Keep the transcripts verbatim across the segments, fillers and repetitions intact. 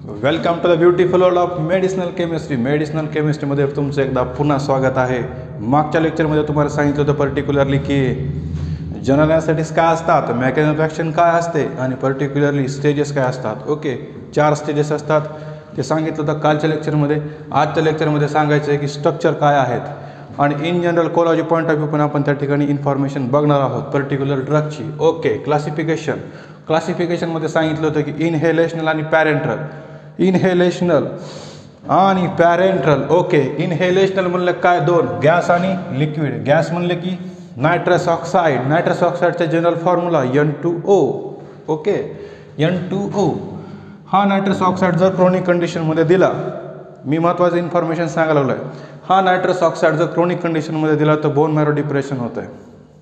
Welcome to the beautiful world of medicinal chemistry. Medicinal केमिस्ट्रीमध्ये तुमचं एकदा पुन्हा स्वागत आहे. मागच्या लेक्चरमध्ये तुम्हाला सांगितलं होतं पर्टिक्युलरली की जनरल ॲनेस्थेटिक्स काय असतात, मेकॅनिझम ऑफ ॲक्शन काय असते आणि पर्टिक्युलरली स्टेजेस काय असतात. ओके, चार स्टेजेस असतात ते सांगितलं होतं कालच्या लेक्चरमध्ये. आजच्या लेक्चरमध्ये सांगायचं आहे की स्ट्रक्चर काय आहेत आणि इन जनरल कोलॉजी पॉईंट ऑफ व्ह्यू पण आपण त्या ठिकाणी इन्फॉर्मेशन बघणार आहोत पर्टिक्युलर ड्रगची. ओके, क्लासिफिकेशन क्लासिफिकेशनमध्ये सांगितलं होतं की इनहेलेशनल आणि पॅरेंट्रल. इनहेलेशनल आणि पॅरेंट्रल. ओके, इनहेलेशनल म्हणलं काय, दोन गॅस आणि लिक्विड. गॅस म्हणलं की नायट्रस ऑक्साईड. नायट्रस ऑक्साईडचा general formula N two O. Okay, N two O हा नायट्रस ऑक्साईड जर क्रोनिक कंडिशनमध्ये दिला, मी महत्त्वाचं इन्फॉर्मेशन सांगायला लागलो आहे, हा नायट्रस ऑक्साईड जर क्रोनिक कंडिशनमध्ये दिला तर बोन मॅरो डिप्रेशन होतं आहे.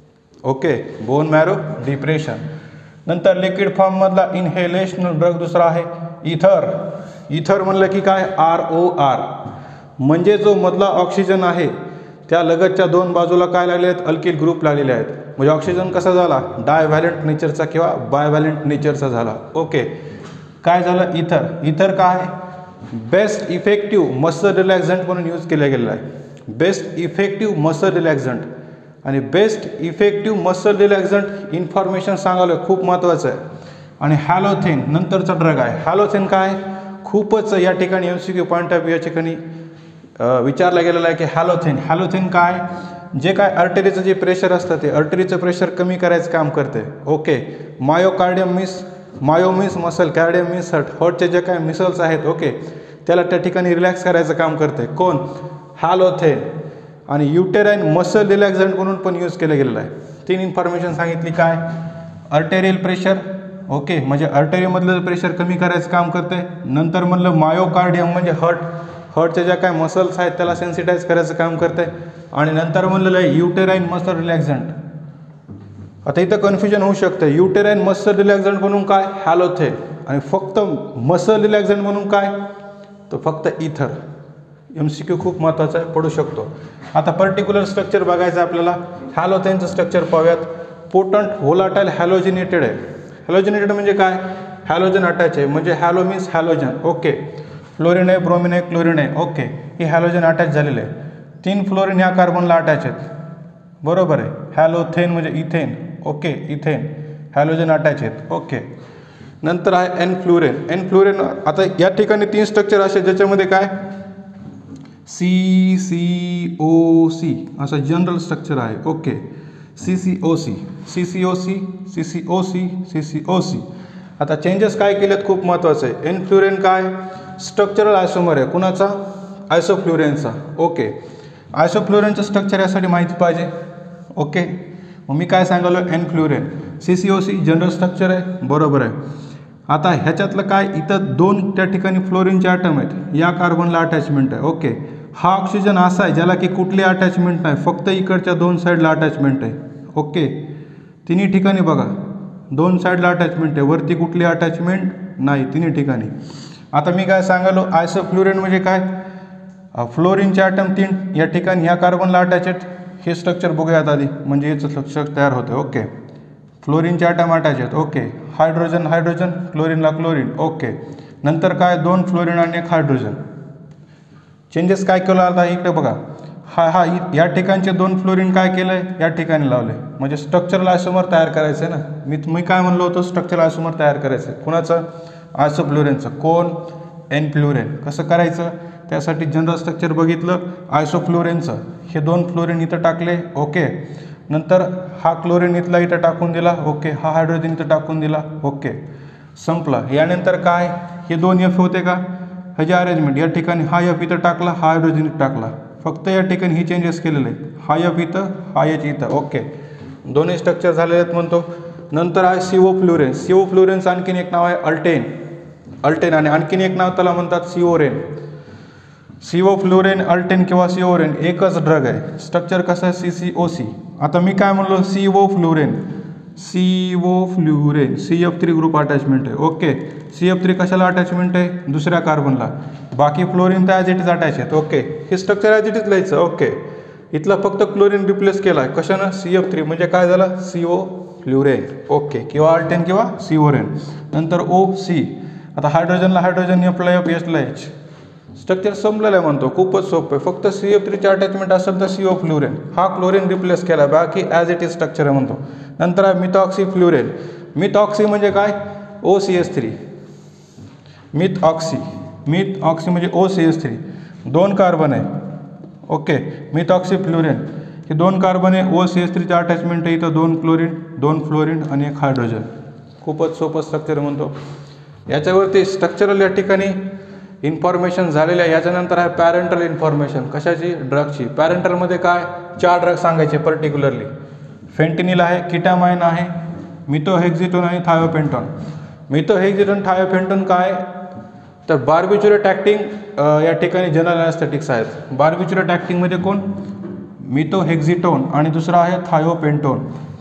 Okay, bone marrow depression. नंतर लिक्विड फॉर्ममधला इनहेलेशनल ड्रग दुसरा आहे इथर. इथर म्हणलं की काय, आर ओ आर, म्हणजे जो मधला ऑक्सिजन आहे त्या लगतच्या दोन बाजूला काय लागले आहेत, अल्किल ग्रुप लागलेले आहेत. म्हणजे ऑक्सिजन कसा झाला, डायव्हॅलंट नेचरचा किंवा बायव्हॅलंट नेचरचा झाला. ओके, काय झालं इथर. इथर काय, बेस्ट इफेक्टिव्ह मसल रिलॅक्झंट म्हणून यूज केला गेलेला आहे. बेस्ट इफेक्टिव्ह मसल रिलॅक्झंट आणि best effective muscle relaxant information सांगायला खूप महत्त्वाचं आहे. आणि हॅलोथेन नंतरचा ड्रग आहे. हॅलोथेन काय, खूपच या ठिकाणी M C Q point of view या ठिकाणी विचारला गेलेला आहे की हॅलोथेन. हॅलोथेन काय, जे काय अर्टरीचं जे प्रेशर असतं ते अर्टरीचं प्रेशर कमी करायचं काम करते. Okay, myocardium means myo means muscle, cardium means heart, हर्टचे जे काय मिसल्स आहेत, ओके, त्याला त्या ठिकाणी रिलॅक्स करायचं काम करते. कोण, हॅलोथेन. आणि युटेराईन मसल रिलॅक्झंट म्हणून पण यूज केलं गेलेलं आहे. तीन इन्फॉर्मेशन सांगितली. काय, अर्टेरियल प्रेशर. ओके, म्हणजे अर्टरीमधलं प्रेशर कमी करायचं काम करते. नंतर म्हणलं मायोकार्डियम म्हणजे हर्ट, हर्टच्या ज्या काय मसल्स आहेत त्याला सेन्सिटाईज करायचं काम करते. आणि नंतर म्हणलेलं आहे युटेराईन मसल रिलॅक्झंट. आता इथं कन्फ्युजन होऊ शकतं, युटेराईन मसल रिलॅक्झंट म्हणून काय, हॅलोथेन, आणि फक्त मसल रिलॅक्झंट म्हणून काय, तर फक्त इथर. एम सी क्यू खूप महत्त्वाचा आहे, पडू शकतो. आता पर्टिक्युलर स्ट्रक्चर बघायचं आपल्याला. हॅलोथेनचं स्ट्रक्चर पाहूयात. पोटंट व्होलाटाईल हॅलोजिनेटेड आहे. हॅलोजिनेटेड म्हणजे काय, हॅलोजन अटॅच आहे, म्हणजे halo means halogen. Okay, fluorine आहे, ब्रोमिन आहे, क्लोरिन आहे. ओके, ही हॅलोजन अटॅच झालेले आहे. तीन फ्लोरिन ह्या कार्बनला अटॅच आहेत, बरोबर आहे. हॅलोथेन म्हणजे ethane. Okay, ethane halogen attach आहेत. ओके, नंतर आहे एन फ्लोरिन. एन फ्लोरिन आता या ठिकाणी तीन स्ट्रक्चर असे ज्याच्यामध्ये काय सी सी ओ सी असं जनरल स्ट्रक्चर आहे. Okay, C C O C C C O C C C O C C C O C. आता चेंजेस काय केलेत खूप महत्त्वाचं आहे. एन फ्लोरिन काय, स्ट्रक्चरल आयसोमर आहे. कुणाचा, आयसोफ्लोरेनचा. ओके, आयसोफ्लोरेनचं स्ट्रक्चर यासाठी माहिती पाहिजे. ओके, मग मी काय सांगालो, enflurane. C C O C general structure आहे, बरोबर आहे. आता ह्याच्यातलं काय, इथं दोन त्या ठिकाणी फ्लोरिनचे ॲटम आहेत, या कार्बनला अटॅचमेंट आहे. ओके, हा ऑक्सिजन असा आहे ज्याला की कुठली अटॅचमेंट नाही, फक्त इकडच्या दोन साईडला अटॅचमेंट आहे. ओके, तिन्ही ठिकाणी बघा दोन साईडला अटॅचमेंट आहे, वरती कुठली अटॅचमेंट नाही, तिन्ही ठिकाणी. आता मी काय सांगालो, आयसोफ्लोरिन म्हणजे काय, फ्लोरिनचे ॲटम तीन या ठिकाणी ह्या कार्बनला अटॅच आहेत. हे स्ट्रक्चर बघूयात आधी, म्हणजे याचं स्ट्रक्चर तयार होतं. ओके, फ्लोरिनचे ॲटम अटॅच आहेत. ओके, हायड्रोजन हायड्रोजन, क्लोरिनला क्लोरिन. ओके, नंतर काय, दोन फ्लोरिन आणि एक हायड्रोजन. चेंजेस काय केलं, आता इकडे बघा, हा हा या ठिकाणचे दोन फ्लोरिन काय केलं आहे, या ठिकाणी लावले, म्हणजे स्ट्रक्चरल आयसोमर तयार करायचं आहे ना. मी मी काय म्हणलो होतो, स्ट्रक्चरल आयसोमर तयार करायचं आहे. कुणाचं, आयसोफ्लोरेनचं. कोण, एन फ्लोरिन. कसं करायचं, त्यासाठी जनरल स्ट्रक्चर बघितलं आयसोफ्लोरेनचं. हे दोन फ्लोरिन इथं टाकले. ओके, नंतर हा क्लोरिन इथला इथं टाकून दिला. ओके, हा हायड्रोजन इथं टाकून दिला. ओके, संपलं. यानंतर काय, हे दोन एफ होते का, ह्याची अरेंजमेंट या ठिकाणी हा एफ इथं टाकला, हा हायड्रोजन इथं टाकला, फक्त या ठिकाणी ही चेंजेस केलेले आहेत. हा एफ इथं, हा एच इथं. ओके, दोन्ही स्ट्रक्चर झालेले आहेत म्हणतो. नंतर आहे सी ओ फ्लोरेन. सी ओ फ्लोरेनचं आणखीन एक नाव आहे अल्टेन. अल्टेन आणि आणखीन एक नाव त्याला म्हणतात सिओरेन. सीओ फ्लोरेन, अल्टेन किंवा सिओरेन एकच ड्रग आहे. स्ट्रक्चर कसं आहे, सी सी ओ सी. आता मी काय म्हणलो, सी ओ फ्लोरेन. सी ओ fluorene, C F three group attachment आहे. ओके, सी एफ थ्री कशाला अटॅचमेंट आहे, दुसऱ्या कार्बनला. बाकी फ्लोरिन तर ॲज इट इज अटॅच आहेत. ओके, हे स्ट्रक्चर ॲज इट इज लिहायचं. ओके, इथला फक्त क्लोरिन रिप्लेस केला आहे कशानं, सी एफ थ्री, म्हणजे काय झालं, सी ओ फ्लोरेन. ओके, किंवा अल्टेन किंवा सिओरेन. नंतर ओ सी. आता हायड्रोजनला हायड्रोजन एफला एफ एचला एच, स्ट्रक्चर संपलेलं आहे म्हणतो, खूपच सोपं आहे. फक्त सी एफ थ्रीचे अटॅचमेंट असेल तर सी ओ फ्लोरेन, हा क्लोरीन रिप्लेस केला, बाकी ॲज इट इज स्ट्रक्चर आहे म्हणतो. नंतर आहे मिथॉक्सी फ्लोरेन. मिथॉक्सी म्हणजे काय, O C S three. Meth oxy, meth oxy म्हणजे ओ सी एस थ्री, दोन कार्बन आहे. ओके, मिथॉक्सी फ्लोरेन हे दोन कार्बन आहे, ओ सी एस थ्रीचं अटॅचमेंट आहे इथं, दोन क्लोरीन दोन फ्लोरीन आणि एक हायड्रोजन. खूपच सोपं स्ट्रक्चर म्हणतो. याच्यावरती स्ट्रक्चरल या ठिकाणी इन्फॉर्मेशन झालेलं आहे. याच्यानंतर आहे पॅरेंटल इन्फॉर्मेशन. कशाची, ड्रगची. पॅरेंटलमध्ये काय, चार ड्रग सांगायचे पर्टिक्युलरली. फेंटिनिल आहे, किटामाइन आहे, मिथोहेक्झिटोन आणि थायोपेंटॉन. मिथोहेक्झिटोन थायोपेंटॉन काय तर बार्बिच्युरेट ॲक्टिंग या ठिकाणी जनरल ॲनेस्थेटिक्स आहेत. बार्बिच्युरेट ॲक्टिंगमध्ये कोण, मिथोहेक्झिटोन आणि दुसरा आहे थायोपेंटोन.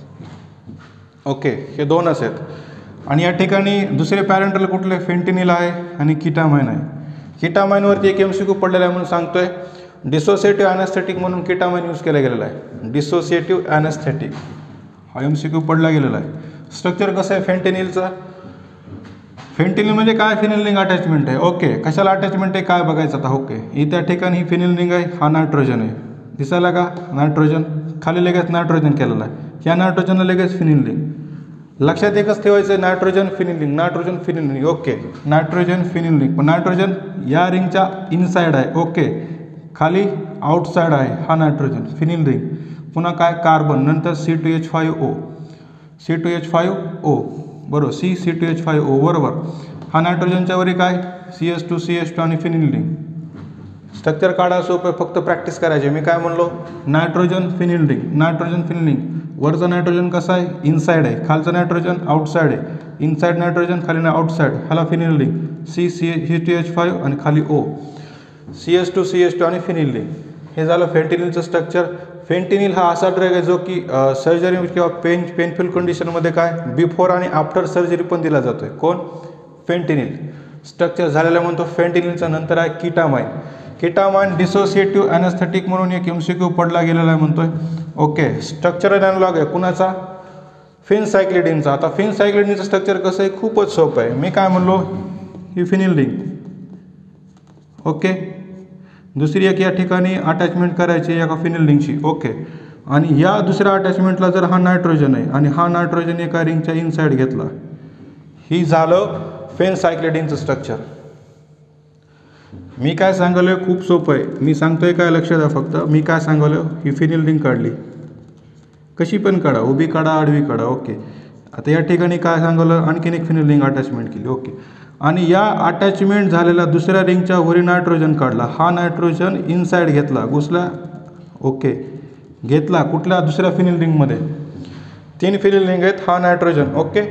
ओके, हे दोनच आहेत. आणि या ठिकाणी दुसरे पॅरेंटल कुठले, फेंटिनिल आहे आणि किटामाइन आहे. किटामाइनवरती एक एम सी क्यू पडलेला आहे म्हणून सांगतोय. डिसोसिएटिव्ह ॲनेस्थेटिक म्हणून किटामाइन यूज केला गेलेला आहे. डिसोसिएटिव्ह ॲनेस्थेटिक हा एम सी क्यू पडला गेलेला आहे. स्ट्रक्चर कसं आहे फेंटिनिलचं, फेंटिनिल म्हणजे काय, फिनिल रिंग अटॅचमेंट आहे. ओके, कशाला अटॅचमेंट आहे काय बघायचं आता. ओके, इथे या ठिकाणी ही फिनिल रिंग आहे, हा नायट्रोजन आहे, दिसायला का नायट्रोजन, खाली लगेच नायट्रोजन केलेला आहे, या नायट्रोजनला लगेच फिनिल रिंग. लक्षात एकच ठेवायचं, nitrogen phenyl ring, nitrogen phenyl ring. Okay, nitrogen phenyl ring, पण नायट्रोजन या रिंगच्या इनसाइड आहे. ओके, खाली आउटसाइड आहे हा नायट्रोजन फिनिल रिंग. पुन्हा काय, कार्बन, नंतर C two H five O, C two H five O बरोबर, C C two H five O बरोबर. हा नायट्रोजनच्या वरी काय, C S two C H two आणि फिनिल रिंग. स्ट्रक्चर काढा सोपं आहे, फक्त प्रॅक्टिस करायची. मी काय म्हणलो, nitrogen phenyl ring, nitrogen phenyl ring. वरचा नायट्रोजन कसा आहे, इनसाइड आहे, खालचा नायट्रोजन आउटसाइड आहे. इनसाइड नायट्रोजन, खाली आउटसाइड, ह्याला phenyl ring, C C C two H five आणि खाली O, C S two C H two आणि फिनिल रिंग. हे झालं फेंटिनिलचं स्ट्रक्चर. फेंटिनिल हा असा ड्रग आहे जो की सर्जरी किंवा पेन पेनफुल कंडिशनमध्ये काय बिफोर आणि आफ्टर सर्जरी पण दिला जातो आहे. कोण, फेंटिनिल. स्ट्रक्चर झालेलं म्हणतो फेंटिनिलचं. नंतर आहे किटामाइन. किटामाइन डिसोसिएटिव्ह ॲनेस्थेटिक म्हणून एक एम सी क्यू पडला गेलेला आहे म्हणतोय. ओके, स्ट्रक्चरल ॲनालॉग आहे कुणाचा, फिनसायक्लिडिनचा. आता फिनसायक्लिडिनचं स्ट्रक्चर कसं आहे, खूपच सोपं आहे. मी काय म्हणलो, ही फिनिल रिंग. ओके, दुसरी एक या ठिकाणी अटॅचमेंट करायची एका फिनिल रिंगची. ओके, आणि या दुसऱ्या अटॅचमेंटला जर हा नायट्रोजन आहे आणि हा नायट्रोजन एका रिंगच्या इनसाइड घेतला, ही झालं फेनसायक्लिडिनचं स्ट्रक्चर. मी काय सांगलोय खूप सोपं आहे. मी सांगतोय काय, लक्ष द्या फक्त. मी काय सांगलो, ही फिनिल रिंग काढली, कशी पण काढा, उभी काढा आडवी काढा. ओके, आता या ठिकाणी काय सांगलं, आणखीन एक फिनिल रिंग अटॅचमेंट केली. ओके, आणि या अटॅचमेंट झालेल्या दुसऱ्या रिंगच्या वरी नायट्रोजन काढला, हा नायट्रोजन इनसाइड घेतला, घुसला. ओके, घेतला कुठल्या, दुसऱ्या फिनिल रिंगमध्ये. तीन फिनिल रिंग आहेत, हा नायट्रोजन. ओके,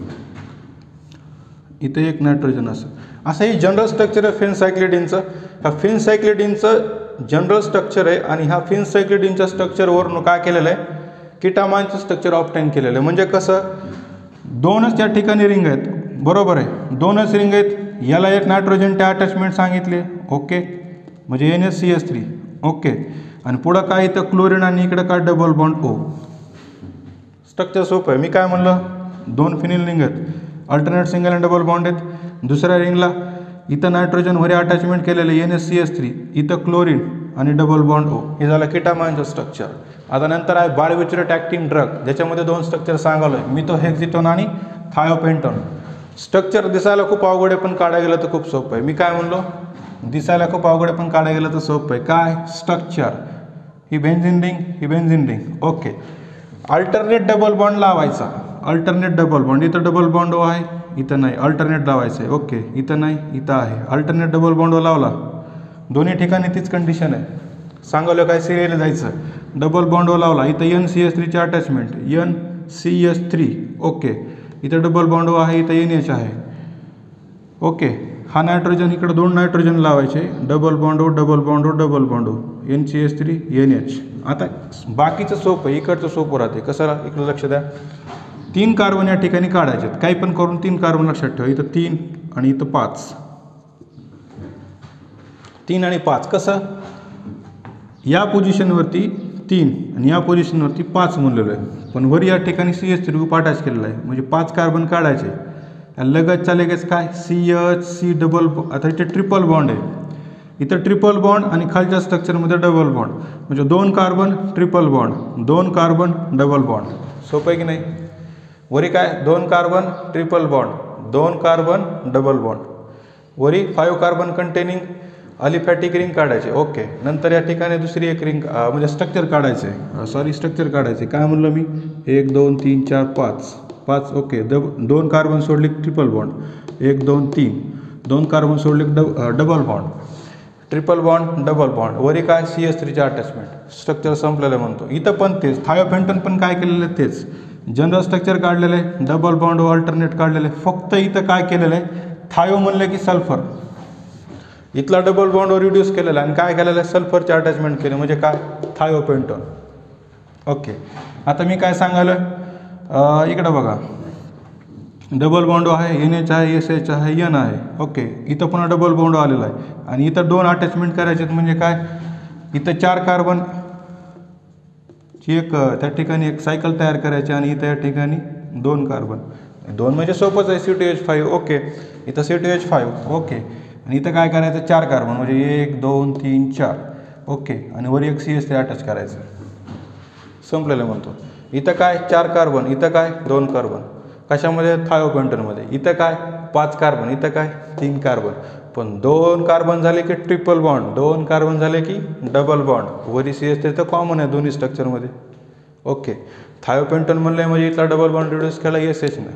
इथे एक नायट्रोजन असं असं ही जनरल स्ट्रक्चर आहे फेनसायक्लिडिनचं. ह्या फेनसायक्लिडिनचं जनरल स्ट्रक्चर आहे आणि ह्या फेनसायक्लिडिनच्या स्ट्रक्चरवरून काय केलेलं आहे, किटामाइनचं स्ट्रक्चर ऑब्टेन केलेलं आहे. म्हणजे कसं, दोनच त्या ठिकाणी रिंग आहेत, बरोबर आहे, दोनच रिंग आहेत. याला एक नायट्रोजनचे अटॅचमेंट सांगितले. ओके, म्हणजे N S C S three. Okay, आणि पुढं काय इथं क्लोरीन आणि इकडं काय डबल बॉन्ड ओ. स्ट्रक्चर सोपं आहे. मी काय म्हणलं, दोन फिनिल रिंग आहेत, alternate single and double bond आहेत. दुसऱ्या रिंगला इथं नायट्रोजन वरी अटॅचमेंट केलेलं N S C S three, इथं क्लोरीन आणि डबल बॉन्ड ओ. हे झालं किटामाइनचं स्ट्रक्चर. आता नंतर आहे बार्बिच्युरेट ॲक्टिंग ड्रग, ज्याच्यामध्ये दोन स्ट्रक्चर सांगालो आहे, मिथोहेक्झिटोन आणि थायोपेंटोन. स्ट्रक्चर दिसायला खूप अवघड आहे, पण काढायला गेलं तर खूप सोपं आहे. मी काय म्हणलो, दिसायला खूप अवघड आहे पण काढायला गेलं तर सोपं आहे. काय स्ट्रक्चर, ही बेन्झिन रिंग, ही benzene ring. Okay, alternate double bond लावायचा, अल्टरनेट डबल बॉन्ड. इथं डबल बॉन्ड ओ आहे, इथं नाही, अल्टरनेट लावायचं आहे. ओके, इथं नाही, इथं आहे. अल्टरनेट डबल बॉन्ड ओ लावला, दोन्ही ठिकाणी तीच कंडिशन आहे. सांगावलं काय, सिरियला जायचं, डबल बॉन्ड ओ लावला, इथं एन सी एस थ्रीचे attachment, N C S three. Okay, इथं डबल बॉन्ड ओ आहे, इथं एन एच आहे. ओके, हा नायट्रोजन, इकडं दोन नायट्रोजन लावायचे, double bond O, double bond O, double bond O, N C S three, N H. आता बाकीचं सोपं, इकडचं सोपं राहते. कसं, इकडं लक्ष द्या, तीन कार्बन या ठिकाणी काढायचे, काही पण करून तीन कार्बन लक्षात ठेवा. इथं तीन आणि इथं पाच, तीन आणि पाच. कसं, या पोझिशनवरती तीन आणि या पोझिशनवरती पाच म्हणलेलं आहे, पण वर या ठिकाणी C S three group attach केलेला आहे, म्हणजे पाच कार्बन काढायचे. लगतच्या लगेच काय सी एच सी डबल, आता इथे ट्रिपल बॉन्ड आहे, इथं ट्रिपल बॉन्ड आणि खालच्या स्ट्रक्चरमध्ये डबल बॉन्ड, म्हणजे दोन कार्बन ट्रिपल बॉन्ड, दोन कार्बन डबल बॉन्ड. सोपं आहे की नाही. वरी काय दोन कार्बन ट्रिपल बॉन्ड, दोन कार्बन डबल बॉन्ड, वरी five carbon containing aliphatic ring काढायचे. ओके. नंतर या ठिकाणी दुसरी एक रिंग म्हणजे स्ट्रक्चर काढायचे, सॉरी स्ट्रक्चर काढायचे. काय म्हणलं मी, एक दोन तीन चार पाच पाच. ओके. दब दोन कार्बन सोडले ट्रिपल बॉन्ड, एक दोन तीन, दोन कार्बन सोडले dub double bond, triple bond double bond, वरी काय सी एस थ्रीचे अटॅचमेंट. स्ट्रक्चर संपलेलं म्हणतो. इथं पण तेच थायोपेंटन पण काय केलेलं आहे तेच, जनरल स्ट्रक्चर काढलेलं आहे, डबल बॉन्ड अल्टरनेट काढलेलं आहे. फक्त इथं काय केलेलं आहे, थायो म्हणलं की सल्फर, इथला डबल बॉन्डवर रिड्यूस केलेला आणि काय केलेलं आहे सल्फरचे अटॅचमेंट केले, म्हणजे काय थायोपेंटन. ओके. आता मी काय सांगायला इकडं बघा, डबल बॉन्ड आहे, एन एच आहे, एस एच आहे, एन आहे. ओके. इथं पुन्हा डबल बॉन्ड आलेला आहे आणि इथं दोन अटॅचमेंट करायचे आहेत, म्हणजे काय इथं चार कार्बन ची एक त्या ठिकाणी एक सायकल तयार करायची आणि इथं या ठिकाणी दोन कार्बन, दोन म्हणजे सोपंच आहे, C two H five. Okay. इथं C two H five. Okay. आणि इथं काय करायचं चार कार्बन, म्हणजे एक दोन तीन चार. ओके. आणि वर एक सी एस थ्री अटॅच करायचं, संपलेलं म्हणतो. इथं काय चार कार्बन, इथं काय दोन कार्बन, कशामध्ये थायोपेंटनमध्ये. इथं काय पाच कार्बन, इथं काय तीन कार्बन. पण दोन कार्बन झाले की ट्रिपल बॉन्ड, दोन कार्बन झाले की डबल बॉन्ड, वरी सी एस थ्री तर कॉमन आहे दोन्ही स्ट्रक्चरमध्ये. ओके. थायोपेंटन म्हणलं म्हणजे इथला डबल बॉन्ड रिड्यूस केला एस एचनं.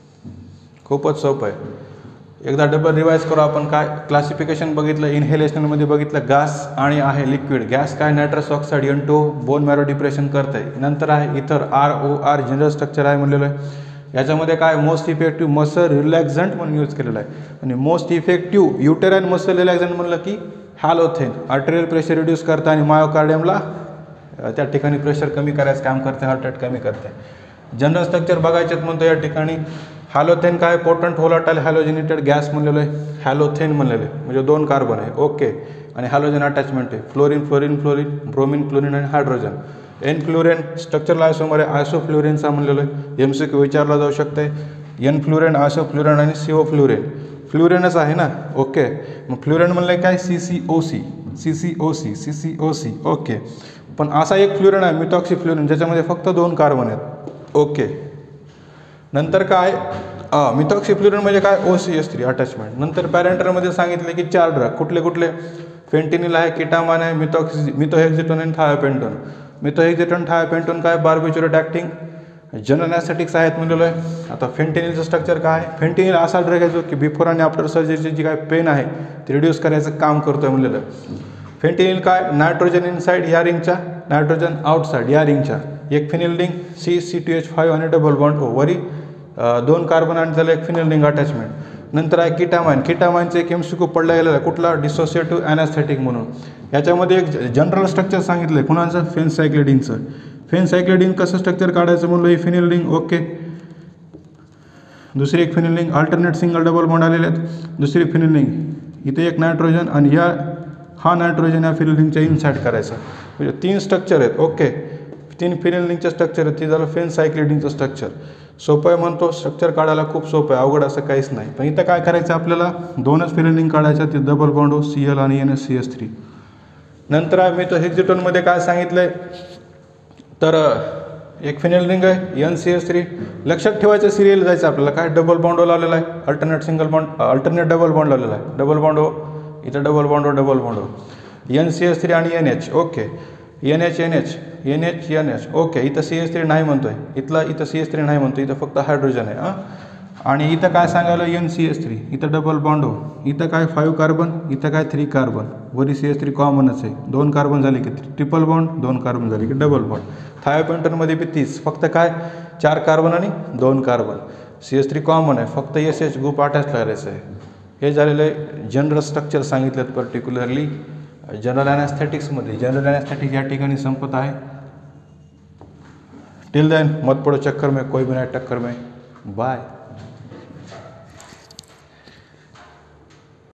खूपच सोपं आहे. एकदा डबल रिवाईज करू आपण. काय क्लासिफिकेशन बघितलं, इनहेलेशनमध्ये बघितलं गॅस आणि आहे लिक्विड. गॅस काय nitrous oxide N two bone marrow depression करत आहे. नंतर आहे ether R O R general structure आहे म्हणलेलं आहे. याच्यामध्ये काय मोस्ट इफेक्टिव्ह मसल रिलॅक्झंट म्हणून यूज केलेलं आहे. आणि most effective uterine muscle relaxant म्हणलं की हॅलोथेन, आर्टेरियल प्रेशर रिड्यूस करतं आणि मायोकार्डियमला त्या ठिकाणी प्रेशर कमी करायचं काम करते, हार्ट रेट कमी करते. जनरल स्ट्रक्चर बघायच्यात म्हणतो या ठिकाणी हॅलोथेन काय पोटंट व्होलाटाईल हॅलोजिनेटेड गॅस म्हणलेलं आहे, हॅलोथेन म्हणलेलं आहे, म्हणजे दोन कार्बन आहे. ओके. आणि हॅलोजन अटॅचमेंट आहे, fluorine fluorine fluorine bromine chlorine आणि हायड्रोजन. एन फ्लोरेन स्ट्रक्चरला आयसोमर आहे, आयसोफ्लोरिनचा म्हणलेलं आहे. एम सी क्यू विचारला जाऊ शकते. एन फ्लोरेन, आयसोफ्लोरेन आणि सीओ फ्लोरेन. फ्लोरेनच आहे ना. ओके. मग फ्लोरेन म्हणलं काय C C O C, C C O C, C C O C. Okay. पण असा एक फ्लोरेन आहे मिथॉक्सी फ्लोरेन, ज्याच्यामध्ये फक्त दोन कार्बन आहेत. ओके. नंतर काय मिथॉक्सी फ्लोरेन म्हणजे काय O C S three attachment. नंतर पॅरेंटरमध्ये सांगितले की चार ड्रग कुठले कुठले, फेंटिनिल आहे, किटामान आहे, मिथॉक्सी मिथोहेक्झिटोन आणि थायोपेंटोन. मिथोहेक्झिटोन थायोपेंटोन काय बार्बिच्युरेट ॲक्टिंग जनरल ॲनेस्थेटिक्स आहेत म्हणलेलं आहे. आता फेंटिनिलचं स्ट्रक्चर काय आहे, फेंटिनिल असा ड्रग आहे जो की बिफोर आणि आफ्टर सर्जरीची जी काय पेन आहे ती रिड्यूस करायचं काम करतो आहे म्हणलेलं आहे. फेंटिनिल काय नायट्रोजन इनसाईड या रिंगच्या, नायट्रोजन आउटसाईड या रिंगच्या. एक phenyl ring C C two H five आणि डबल बॉन्ड वरी दोन कार्बन आणि त्याला एक फिनिल रिंग अटॅचमेंट. नंतर आहे किटामाइन. किटामाइनचं एक एम सी क्यू पडला गेलेला आहे कुठला, डिसोसिएटिव्ह ॲनेस्थेटिक म्हणून. याच्यामध्ये एक जनरल स्ट्रक्चर सांगितलं आहे कुणाचं, फेनसायक्लिडिनचं. फेनसायक्लिडिन कसं स्ट्रक्चर काढायचं म्हणलं, ही फिनिल रिंग. ओके. दुसरी एक phenyl ring, alternate single double bond आलेले आहेत. दुसरी फिनिल रिंग, इथे एक नायट्रोजन आणि या हा नायट्रोजन या फिनिल रिंगच्या इनसाईड करायचं, म्हणजे तीन स्ट्रक्चर आहेत. ओके. तीन फिनिल रिंगचं स्ट्रक्चर आहे, ते झालं फेनसायक्लिडिनचं स्ट्रक्चर. सोपं आहे म्हणतो, स्ट्रक्चर काढायला खूप सोपं आहे, अवघड असं काहीच नाही. पण इथं काय करायचं आपल्याला, दोनच फिनिल रिंग काढायचं, ते double bond O C L आणि N S C S three. नंतर आहे मिथोहेक्झिटोनमध्ये काय सांगितलं आहे, तर एक फिनिल रिंग आहे एन सी एस थ्री. लक्षात ठेवायचं सिरियल जायचं आपल्याला, काय डबल बॉन्ड ओ लावलेला आहे, alternate single bond alternate double bond लावलेला आहे. डबल बॉन्ड ओ, इथं double bond O double bond O, N C S three आणि N H. Okay. N H N H N H N H. Okay. इथं C S three नाही म्हणतो आहे, इथला इथं सी एस थ्री नाही म्हणतो, इथं फक्त हायड्रोजन आहे. हां. आणि इथं काय सांगायला एन सी एस थ्री, इथं डबल बॉन्ड हो, इथं काय फाईव्ह कार्बन, इथं काय थ्री कार्बन, वरी सी एस थ्री कॉमनच आहे. दोन कार्बन झाले की ट्रिपल बॉन्ड, दोन कार्बन झाले की डबल बॉन्ड. थायोपेंटनमध्ये बी तीस, फक्त काय चार कार्बन आणि दोन carbon. C S three common आहे, फक्त एस एच ग्रुप अटॅच करायचं आहे. हे झालेलं आहे जनरल स्ट्रक्चर सांगितलं पर्टिक्युलरली जनरल ॲनेस्थेटिक्समध्ये. जनरल ॲनेस्थेटिक्स या ठिकाणी संपत आहे. टिल देन मत पडो चक्कर में कोई भी नहीं टक्कर में. बाय.